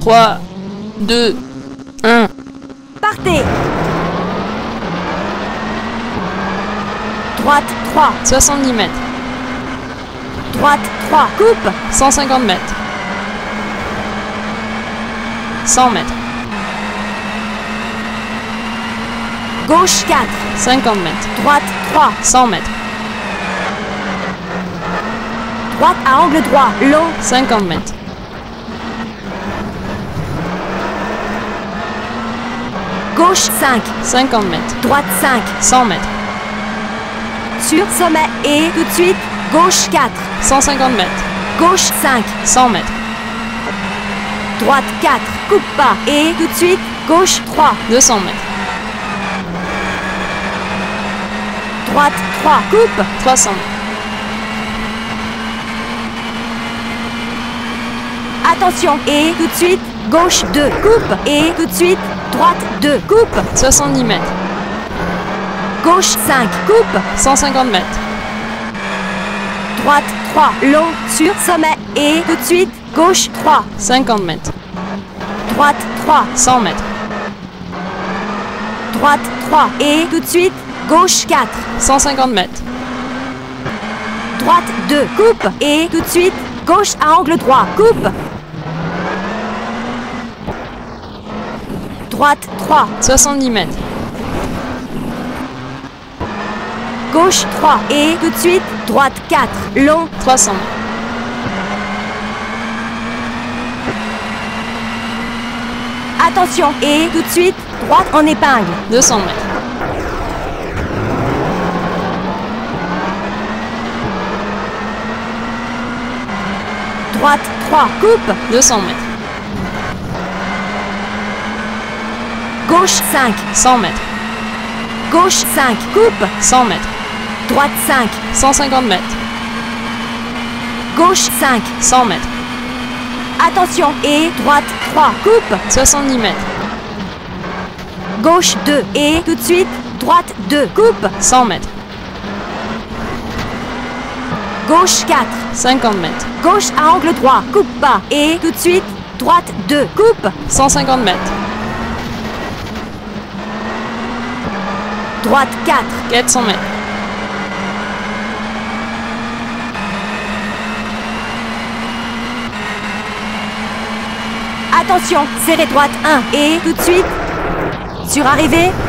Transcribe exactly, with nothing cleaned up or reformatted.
trois, deux, un. Partez. Droite trois. soixante-dix mètres. Droite trois. Coupe. cent cinquante mètres. cent mètres. Gauche quatre. cinquante mètres. Droite trois. cent mètres. Droite à angle droit. Long. cinquante mètres. Gauche cinq. cinquante mètres. Droite cinq. cent mètres. Sur sommet et tout de suite. Gauche quatre. cent cinquante mètres. Gauche cinq. cent mètres. Droite quatre. Coupe pas. Et tout de suite. Gauche trois. deux cents mètres. Droite trois. Coupe. trois cents mètres. Attention. Et tout de suite. Gauche deux. Coupe. Et tout de suite. Droite deux. Coupe. soixante-dix mètres. Gauche cinq. Coupe. cent cinquante mètres. Droite trois. Long. Sur sommet. Et tout de suite. Gauche trois. cinquante mètres. Droite trois. cent mètres. Droite trois. Et tout de suite. Gauche quatre. cent cinquante mètres. Droite deux. Coupe. Et tout de suite. Gauche à angle droit. Coupe. Droite trois. soixante-dix mètres. Gauche trois. Et tout de suite. Droite quatre. Long. trois cents mètres. Attention. Et tout de suite. Droite en épingle. deux cents mètres. Droite trois. Coupe. deux cents mètres. Gauche cinq. cent mètres. Gauche cinq. Coupe. cent mètres. Droite cinq. cent cinquante mètres. Gauche cinq. cent mètres. Attention. Et droite trois. Coupe. soixante-dix mètres. Gauche deux. Et tout de suite. Droite deux. Coupe. cent mètres. Gauche quatre. cinquante mètres. Gauche à angle droit. Coupe pas. Et tout de suite. Droite deux. Coupe. cent cinquante mètres. Droite quatre. quatre cents mètres. Attention. Serrez droite un. Et tout de suite. Sur arrivée.